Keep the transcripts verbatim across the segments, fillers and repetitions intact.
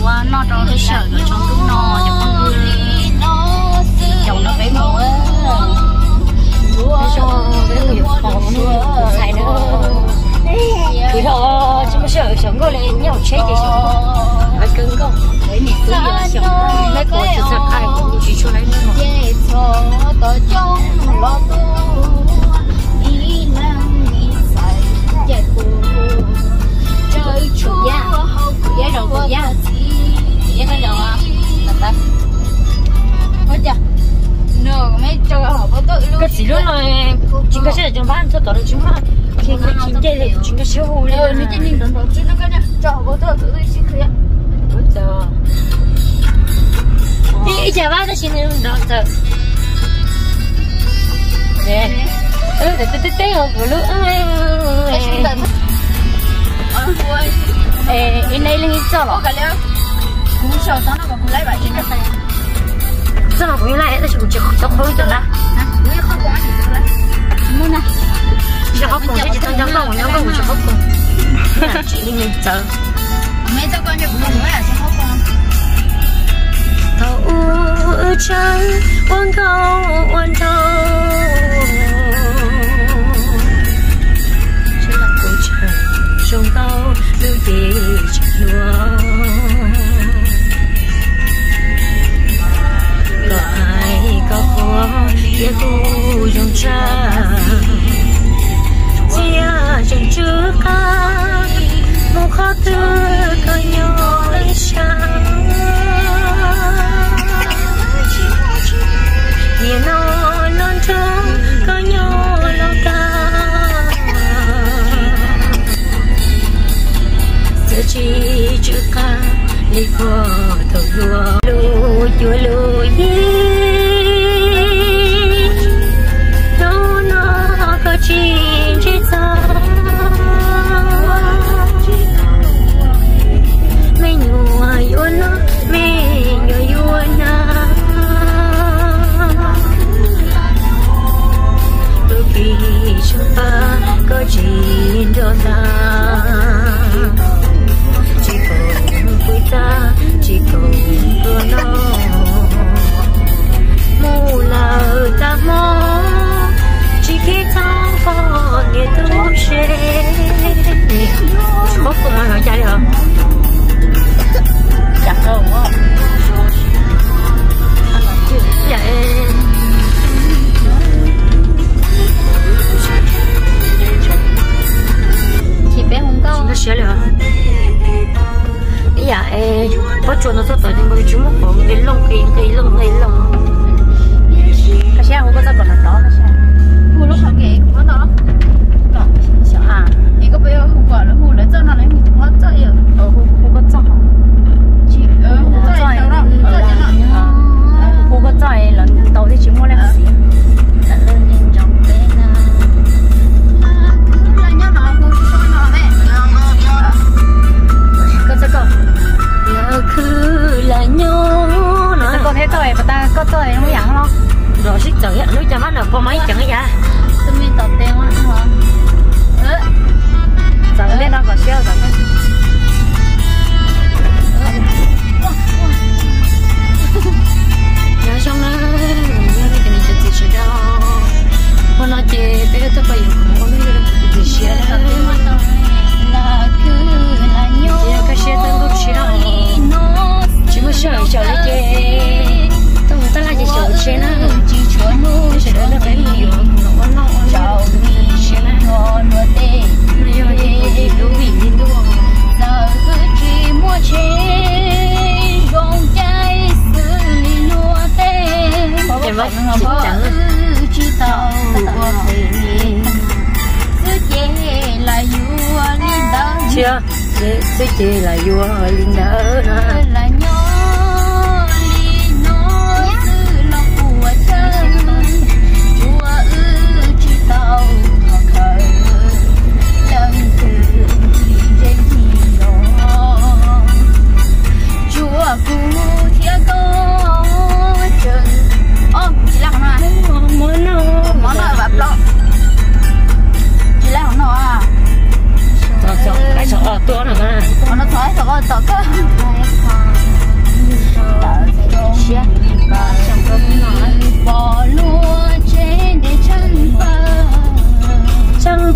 qua nó cho nó sợ rồi trong túi nó cho con chồng nó bé mồ á cho bé người phòng nó xài nữa thì thôi chứ mà sợ sống có lên nhau chết thì sống phải cứng không đấy nhỉ cứ việc sống lấy cô chỉ giật ai cũng chỉ cho lấy nữa chơi chủ gia giá đầu của gia giá cái đầu à ta ôi chà nửa mấy cho họ có tự luôn cái gì luôn rồi chính cái sẽ trong bán cho tao được chúng mà khi người chính chơi thì chính cái siêu hù lên nó chơi nhìn đón đón chứ nó cái này cho họ có tự tự tự xin khía ôi trời đi chả ba ta xin lên đón chờ nè ừ để để để họ vừa lúc ê in đây lên cho nó cái liệu cũng sợ nó mà cũng lấy bài trên cái tay sao mà cũng lại đấy chúng chỉ không thôi cho nó mới không có gì được đấy muốn nè chỉ không cùng chỉ thằng nhóm đâu nhóm đâu chỉ không cùng chỉ lên chờ mấy đứa con nhà cũng nói là chỉ không cùng thâu chân quan cầu quan thâu chỉ là câu chuyện trong câu lưu gì chẳng luôn có ai có khó để cô dùng cha chia chẳng chưa cả một khó tư có nhau lấy chẳng nhìn nó non trông có nhau lâu ta giờ chỉ chưa cả đi qua thầu lúa lúa chúa lúa đâu nó có chín chết sao mấy nhua yêu nó mấy nhua yêu nó đôi khi chúng ta có chín đó ra chỉ còn vui ta chỉ còn vừa nó mù là ta mò chỉ khi thao vào nghe tôi sẽ khóc không ai hỏi chạy được chặt không á vậy chị bé không có nó sẽ được bây giờ em bắt chuột nó rất tới nhưng mà chúng nó có cái lông cái cái lông cái lông cái xe không có ra còn là đó cái xe hù lúc họ kể cũng có đó đó sợ à thì có bây giờ hù quả là hù lấy chân nó lấy hù nó chạy ở ờ hù hù có chạy chị ờ hù có chạy đâu đó hù có chạy là tàu thì chỉ mua lên xí là lên nhìn trong bên cứ là nhá nó hù cho nó đấy có chắc không là cứ là nhau nó có thế thôi mà ta có tôi nó dặn không rồi xích trời á, núi cho mắt là có mấy chẳng ấy vậy? Tôi mi tọt tiền quá đúng không? Ừ. Giờ bên đó còn xeo rồi đấy. Nhớ xong đó, nhớ cái gì mình sẽ chơi đâu. Hôm nay chơi bé cái tôi phải dùng không có biết cái gì chơi đâu. Là cứ là nhau. Chỉ là cái xe tôi cũng chơi đâu. Chỉ có sợ sợ lấy chơi. Tôi muốn ta là chỉ sợ chơi nó. Sẽ đến là bên nhiều nó nó chào đi sẽ là ngon nữa tê bây giờ thì đủ vị đi luôn giờ cứ chỉ mua chế rong trái xử lý lúa tê em vậy chẳng chỉ tao qua về cứ chế là vua linh đỡ chưa cứ chế là vua linh đỡ là nhỏ tôi nó thoải thoải thoải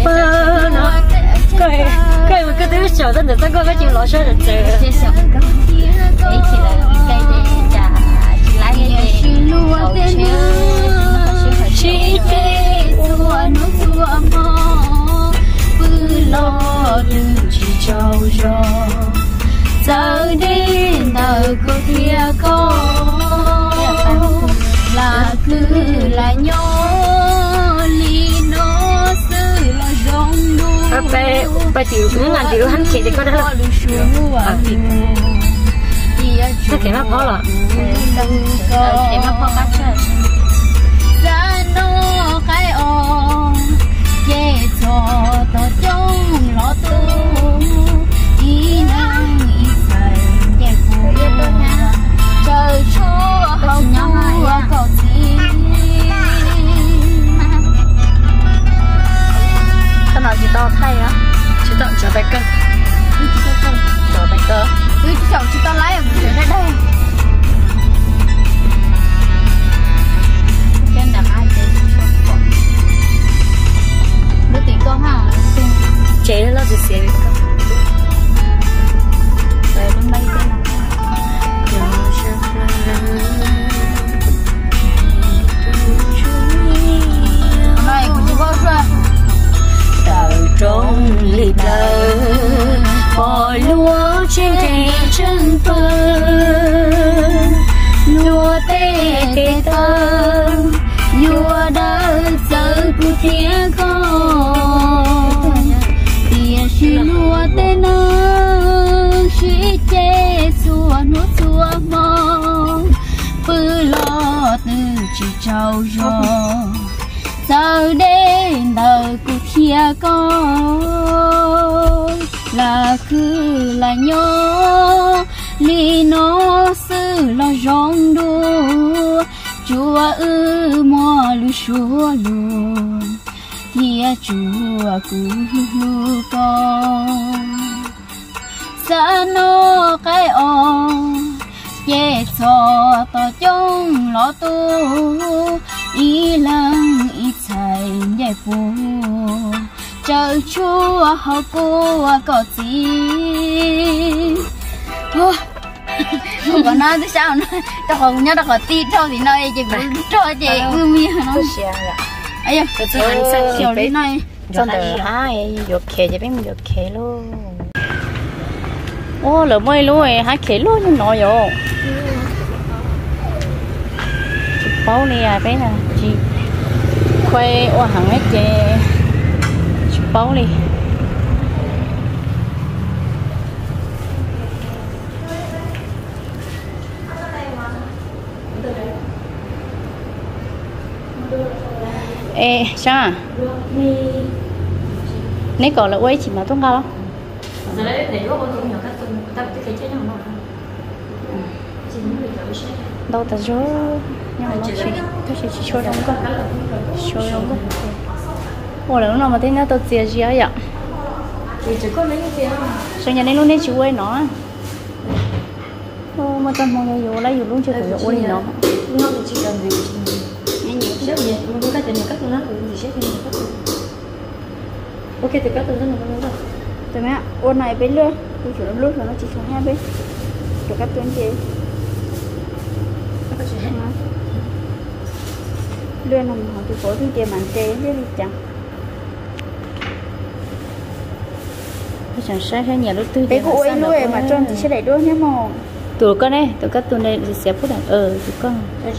bơ nó cái cái mà cái thứ sầu tân tân có cái chuyện lọ sầu được chơi chơi sầu cái ấy chỉ là cái để trả chỉ là cái để hậu chế chỉ để xua nó xua mò bự lo đừng chỉ trâu rò giờ đến đời cô thia có là cứ là nhỏ li nó sư là rong đu bé bé tiểu những ngàn tiểu hắn chỉ để có đó là à thì cái nó khó là cái nó khó bắt chơi ra nó cái o dễ cho to trong lọ tu ý năng ý say dễ phụ trời chúa hậu chúa cầu xin cái nào chỉ to thay á chỉ to cho bé cơ cho bé cơ cứ chồng chỉ to lái ở đây đây cái nào ai chơi đứa tí con ha chế nó chỉ xé con rồi nó bay cái này cũng chỉ có rồi đầu trong lì lờ bỏ lúa trên cây chân phơi lúa tê tê tơ lúa đã giờ cứ thiệt con tiền chỉ lúa tê nơ chỉ che xua nó xua mong bự lo từ chỉ trâu rò giờ đến đời cuộc thia con là cứ là nhỏ li nó sư là rong đua chúa ư mò lu chúa luôn thia chúa cứ lu con sa nó cái o dễ cho to trong lọ tu ý lăng ý chạy dễ phụ chờ chúa hậu cô có gì không có nói tới sao nữa tao không nhớ tao có tí thôi thì nói chị cũng cho chị ư mi nó ấy à tôi sẽ ăn sang chiều đi này trong đời hai dục khề cho biết dục khề luôn ô lỡ mây luôn hai khề luôn nhưng nói rồi bao này à bé nè chị khoe ô hàng hết chè bao này ê sao nếu còn là quay chỉ mà tốt cao giờ đấy để có con nhỏ các tuần ta cái cái chết nhau nó đâu ta số nhưng mà nó chỉ nó chỉ chỉ số đông cơ số đông cơ ủa là lúc nào mà thấy nó tôi chia gì vậy thì chỉ có mấy cái tiền sao nhà này luôn nên chịu quay nó ô mà tao mong nhiều lấy nhiều luôn chưa được quay nó nó chỉ cần gì nhiều nhiều rất nhiều muốn các tiền các tuần nó cũng gì hết nhiều các tuần ok thì các tuần nó nó rồi tụi mẹ ô này bên luôn tôi chủ động luôn rồi nó chỉ xuống hai bên được các tuần gì luyện làm họ thì có thì tiền màn chế thế thì chẳng chẳng sai hay nhà lúc tư cái cụ ấy nuôi mà tròn thì sẽ đẩy đuôi nhé mò tụi con này tụi các tụi này thì sẽ phút đằng ờ tụi con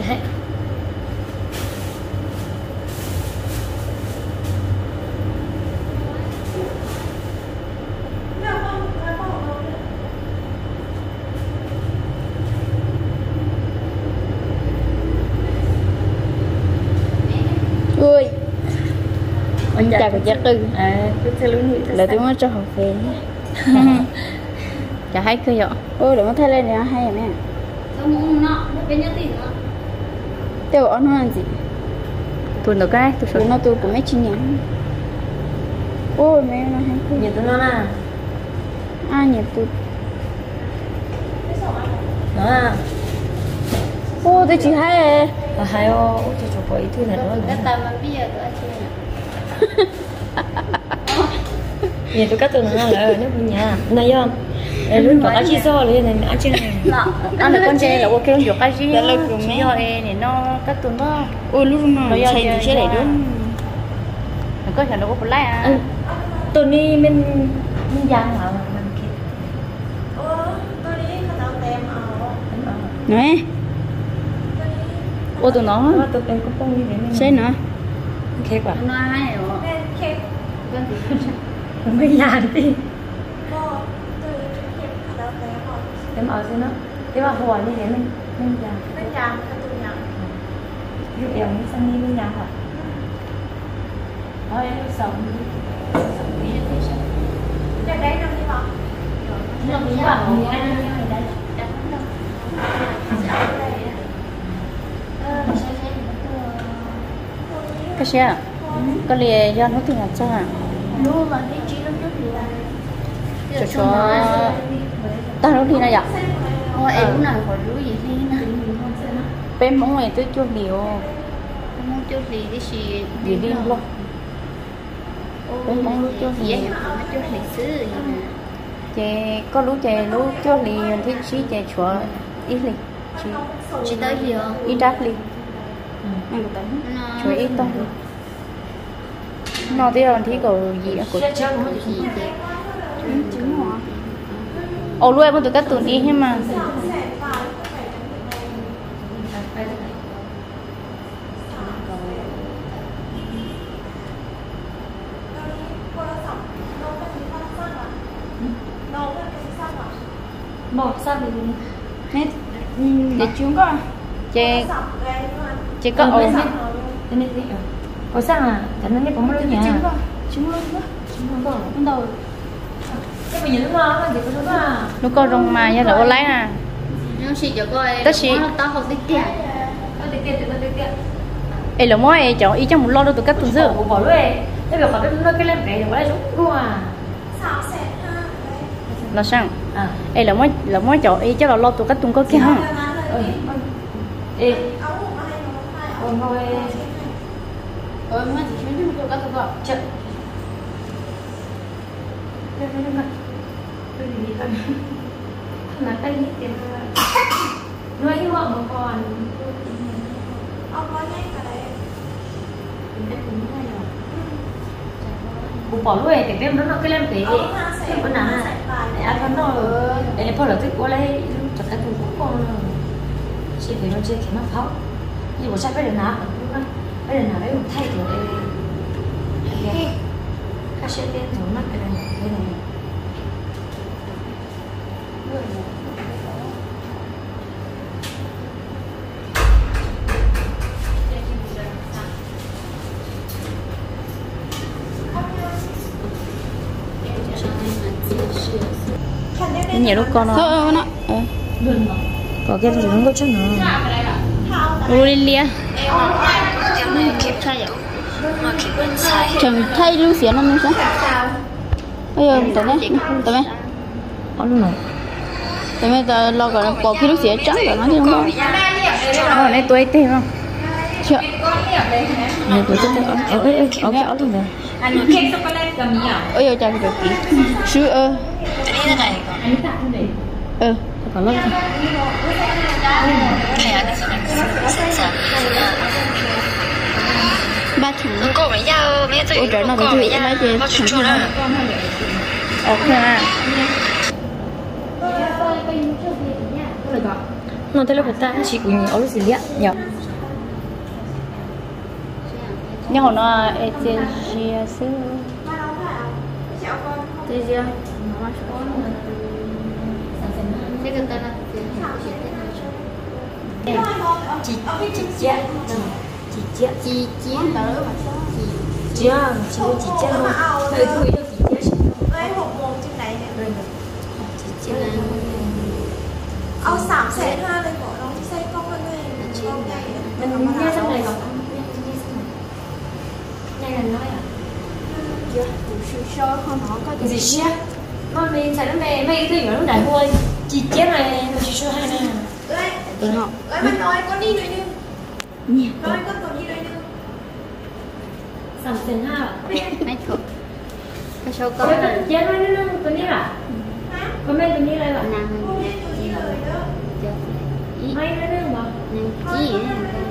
ui anh chào của cha tư à cứ theo lối người là tôi mới cho học về chả hay cơ vậy ôi để mà thay lên này hay à mẹ không nó bên nhất thì nó tiêu nó làm gì tôi được cái tôi tụi nó tôi của mấy chi nhánh ôi mẹ nó hay cơ nhìn tụi nó là ai nhìn tôi nó à ô tôi chỉ hay à à hay ô cho cho có ý thứ này đó cái tầm mà bây giờ tôi chơi nhà tôi cắt từ nó là nó bên nhà này không lúc đó chỉ soเลยnày nó trên này ăn được con dê là ok không được cái gì là cũng mấy hồi này nó cắt từ nó ôi lúc nào chạy đi xe này đúng nó có thể nó có lái à tôi đi bên bên giang hả này ô tụi nó tôi em có phong như thế này xe nữa khép à nó ai rồi không có nhà đi em ở trên đó thế mà hồi như thế mình mình già bên nhà cái tụi nhà ví dụ như sang đi bên nhà hả thôi em sống cái đấy nó đi vào nó cũng bảo người anh đây cái xe có lẽ do nó thì là sao à luôn mà đi chỉ lúc trước cho cho ta nó đi này ạ thôi em lúc nào khỏi rúi gì đi nè bên mong người tôi cho liều muốn chút gì đi xì gì đi luôn bên mong lúc cho gì liều nó chút lịch sử gì nè chị có lúc chị lúc cho liều thì chỉ chị chúa ít lịch chị chị tới gì không ít đáp liều ăn tới chúa ít tông nó thì là thì có gì à của gì vậy trứng hả ồ luôn em tụi các tụi đi hết mà một sao thì nét để chúng có chị chị có ổn thế nên gì có sao à chẳng nên có một đôi nhà chúng có chúng luôn đó chúng không có bắt đầu cái mình nhớ ngon là gì có đúng à nó có rong mà ra là có lấy à nó xì cho coi tất xì tao không thích kia có tiết kiệm có tiết kiệm ấy là mỗi ấy chọn ý trong một lo đâu tụi các tụi dữ của bỏ luôn cái việc họ biết nó cái làm cái của lại chúng luôn à là sao à ấy là mỗi là mỗi chọn ý chắc là lo tụi các tụi có kia không ê ôi thôi ôi mà chỉ chuyến đi các thứ gọi chợ đây đây đây tôi đi con là tay hết tiền nuôi hy vọng một con ông có nhảy cả đấy bố bỏ luôn cái game đó nó cái làm cái con nào để ăn con nó để lấy phở là thích quá lấy chặt cái thùng con chị phải nó chơi cái mắt pháo nhưng mà chắc bây giờ nào bây giờ nào đấy một thay kiểu đây các sẽ tên thử mắt cái này cái này nhiều lúc con nó thôi nó có cái gì nó có chút nữa Aurelia chừng thay lưu xỉa nó mới sao bây giờ tụi nó tụi mấy có luôn rồi tụi mấy tao lo gọi là bỏ cái lưu xỉa trắng rồi nó thì không có nó này tuổi tê không chưa này của chúng ta ở ở ở cái áo luôn rồi ôi giờ chào được kỹ sư ơ ờ có lắm ba thằng ôi trời nó thì lấy về thằng nó ok à nó thấy là của ta chỉ của nhiều áo gì vậy nhở nhưng mà nó ấy chơi gì xứ thế gì thế cái tên là chị chị chết chị chết chị chị tao đó mà chị chị à chị chị chết luôn hơi thui đâu chị chết chị chết เอาสามแสนห้าเลยบอกน้องที่ใส่กล้องมันเลยกล้องใหญ่ mình nghe trong này không này là nói à sư sơ không họ có gì chết mà mình phải nói mày mày cứ nói lúc đại thôi chị chết này mà chị chưa hay nè เอ้ย ừ họ เอ้ยมันน้อยก็นี่หน่อยนึง nhỉ น้อยก็ตัวนี้หน่อยนึง sắm tiền ha mấy thuộc cái số con Chết chết nó nó tôi nghĩ là có mấy tôi nghĩ lại là nàng mấy nó nữa mà nàng gì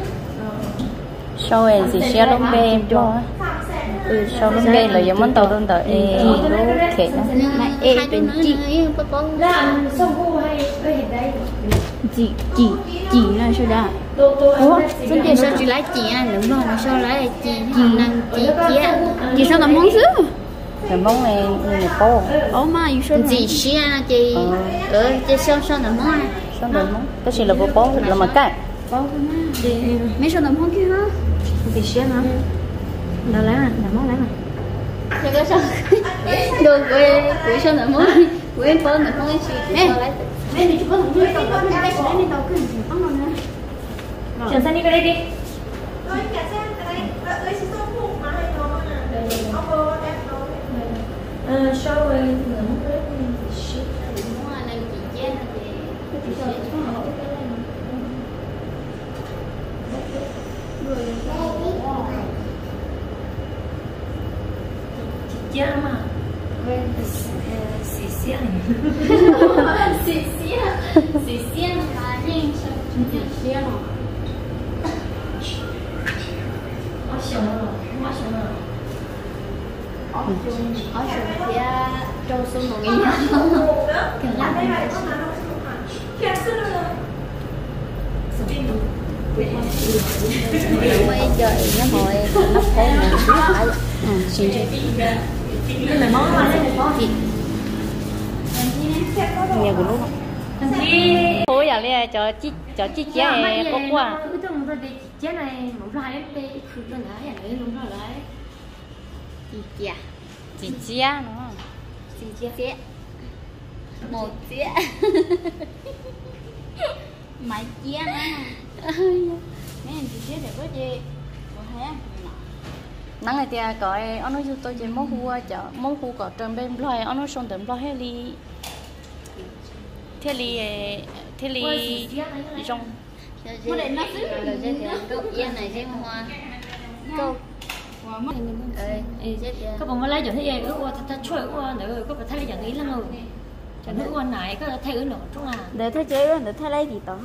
sau này thì xe lông bê em cho ừ sau lông bê là giống món tàu đơn đợi lú khét đó mà ê bên chị ra ăn xong cô hay cái gì đây chị chị chị là sao đó tôi tôi ủa vấn đề sao chị lấy chị anh đúng không sao lấy chị chị nàng chị chị chị sao làm món xứ làm món này người cô ủa mà chị xí chị ờ chị sao sao làm món sao làm món cái gì là bộ bó là mà cái bó chị mấy sao làm món kia hả thì xé mà đâu lấy mà làm món lấy mà cho cái sao đồ quê quê sao làm món quê bó làm món cái gì mẹ mẹ đi chụp hình với tao có cái này lấy lên đầu cái gì không đâu nữa Chẳng sang đi cái đây đi Ơi, cả xem cái này, ơi, xin tôi phụ mà hay nó nè. Ông bố đẹp nó. ờ sau rồi ngưỡng cái shit đúng là nàng chị chết là chị chị sẽ có hỏi cái này chết lắm mà xì xì xì xì xì xì là riêng sao xì xì là quá sầu rồi quá sầu rồi ở chung ở chung thì trong sông một nghìn Cái này có mà nó không hẳn. Thiệt sự là bây giờ nó hồi nó phố này nó phải xin cho nhưng mà món mà lấy món gì nhà của lúc thôi giờ đi cho chi cho chi chế có qua cái trong tôi đi chế này một hai em đi cứ tôi nói vậy luôn rồi đấy chị chả chị chế nó chị chả một chĩa mấy chĩa nữa mấy anh chị chĩa để có gì có thấy nắng này thì gọi ông nói cho tôi chỉ món hua chợ món hua có trên bên loài ông nói xong đến loài hết đi thế li thế li rong có để nó xíu rồi chứ thì câu yên này chứ hoa câu các bạn mới lấy cho thấy gì ước qua ta chơi ước qua nữa có phải thay giờ nghĩ lắm rồi chẳng ước qua này có thay ước nữa chung là để thấy chế để thấy lấy gì đó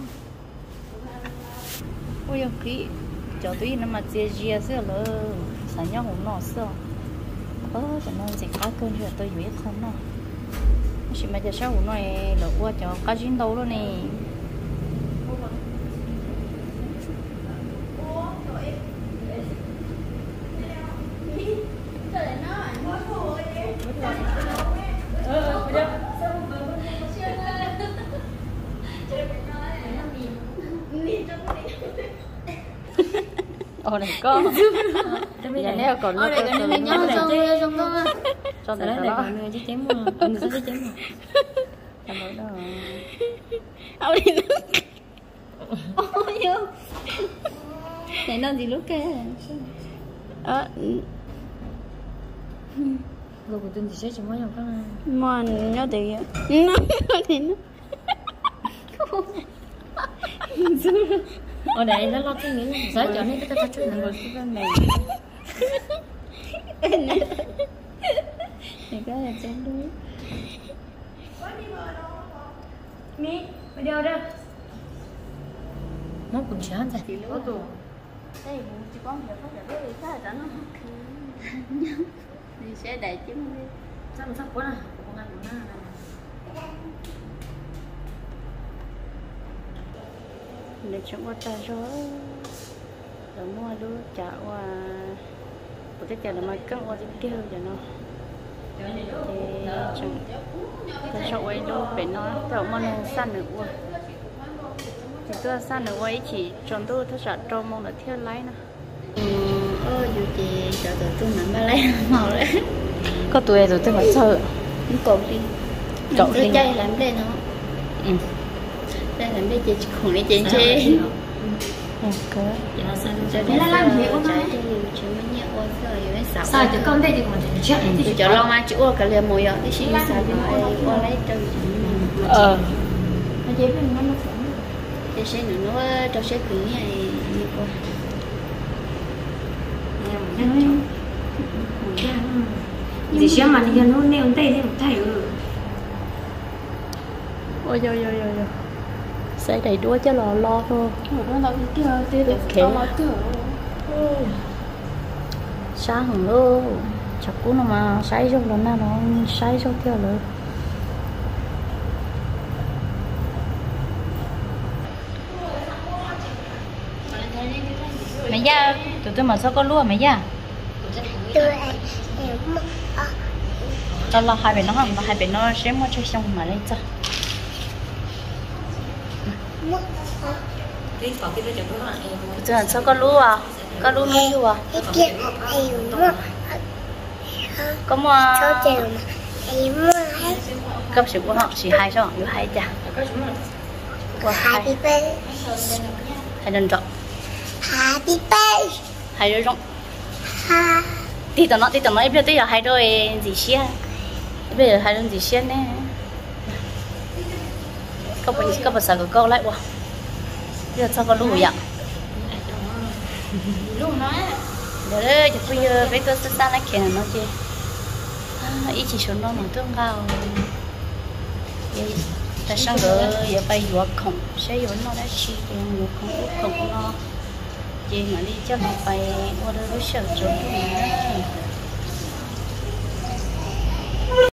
ôi yêu khí cho tôi nó mà chia chia xưa là sản nhau cũng nọ xưa ơ cho nên gì khác cơn cho tôi biết không nọ chỉ mà giờ sau cũng nói là qua cho cá chín đâu đó nè ồ này có giờ nếu còn ở đây cái này nhớ xong rồi xong đó cho lấy này này đó còn người chứ chém mà người sẽ chém mà làm rồi đó ở đây nó ôi vô này nó gì lúc kia ờ rồi của tôi thì sẽ chém mấy nhau các mà nó thì nó thì nó ở đây nó lo cái nghĩ sẽ cho nên cái ta chơi ngồi cái bên này thì có là chém đuối mi bây giờ đó món cũng chán rồi thì lúc đó đây bố chỉ có một phát để cái khác là nó thì sẽ để chém đi sao mà sắp quá à con ăn của nó để chúng ta cho rồi mua đứa chợ và một cái chợ là mà cân qua tiêu cho nó thì chẳng ta cho ấy đâu phải nó tao mà nó săn được qua thì tôi săn được ấy chỉ chọn tôi tôi sợ cho mong là theo lấy nè ơ dù chị cho tụi tôi nằm ba lấy màu đấy có tuổi rồi tôi phải sợ cũng cột đi cột đi chơi làm đây nó ừ đây làm đây chị khủng đi chị chơi ok chơi đây làm gì cũng chơi chị mới nhẹ qua rồi mới sập sao chứ con đây thì còn chuyện thì thì cho lo mà chịu cả liền mùi rồi thì chị sao thì qua lấy chơi ờ nó chế bên nó nó phẳng để xe nữa nó cho xe cứng này như qua thì xem mà đi nó nêu tay thì một thầy ừ ôi ôi ôi ôi ôi sẽ đầy đuôi cho lò lo thôi nó đâu kia tiêu được Kệ. nó kia sáng hẳn luôn chặt cú nó mà say xong rồi nó nó say xong theo rồi mẹ da tụi tôi mà sao có lúa mẹ da cho lo hai bên nó không hai bên nó sẽ mua chơi xong mà lấy cho tụi mình sao có lúa à có lúa lúa à có mua cấp sự của họ chỉ hai sốอยู่haiจ้ะว่าhai hai đơn rộng Happy birthday. hai đứa rộng Ha. thì tao nói thì tao nói bây giờ hai đôi gì xia bây giờ hai đôi gì xia nè có bao có bao giờ có câu lại quá bây giờ sao có lũ vậy lú nó đấy đấy giờ bây giờ bây giờ sao lại khen nó chứ ý chỉ số nó mà tương cao tại sao giờ giờ bây giờ không sẽ giờ nó đã chỉ tiền không không nó chị mà đi cho nó bay qua đây với sợ chỗ này